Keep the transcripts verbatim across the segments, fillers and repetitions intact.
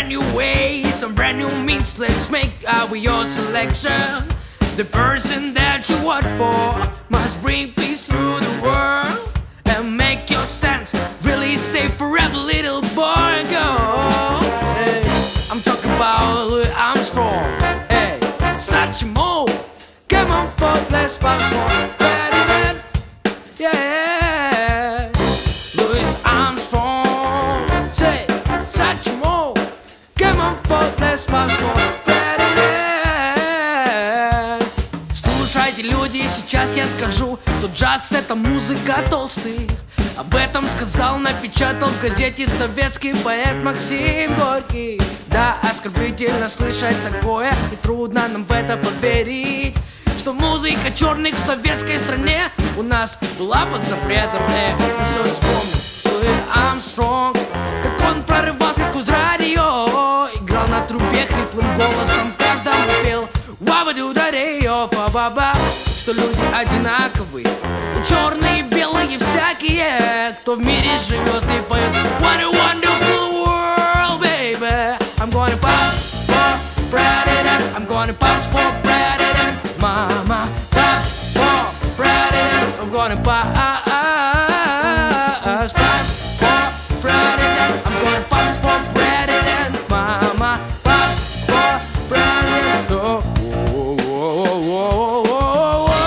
brand new ways, some brand new means. Let's make our your selection. The person that you want for must bring peace through the world and make your sense really safe forever, little boy and girl. Hey, I'm talking about Louis Armstrong. Hey, such a move. Come on, folks, let's perform. Yeah, Louis Armstrong. Say, such a move. Come on, folks, let's perform. Слушайте, люди, сейчас я скажу, что джаз — это музыка толстых. Об этом сказал, напечатал в газете советский поэт Максим Горький. Да, оскорбительно слышать такое, и трудно нам в это поверить, что музыка черных в советской стране у нас была под запретом. Э, ну все вспомнил Луи Армстронг, как он прорывался сквозь радио, играл на трубе хриплым голосом, каждому пел «Ва-ба-ду-да-дей-о, фа-ба-ба», что люди одинаковые, и черные, и белые, всякие, кто в мире живет и поет «What a wonderful world, baby». I'm gonna pop for president, I'm gonna pop for president, mama, pops for president, I'm gonna pop for president, I'm gonna pop for president, mama, pops for president. Oh, whoa, whoa, whoa, whoa, whoa.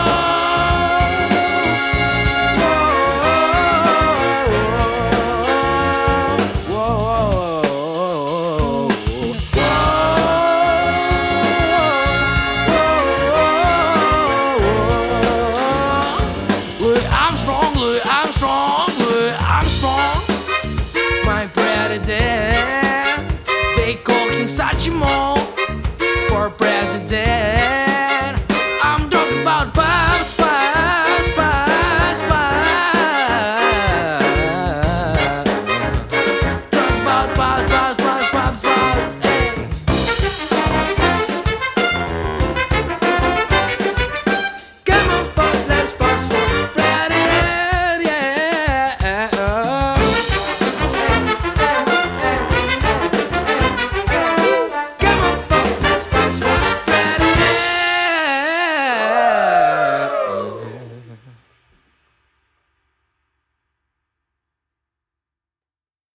Louis Armstrong, Louis Armstrong, Louis Armstrong, my president. They call him Satchmo for president. I'm talking about Pops, Pops, Pops, Pops. Talking about Pops, Pops,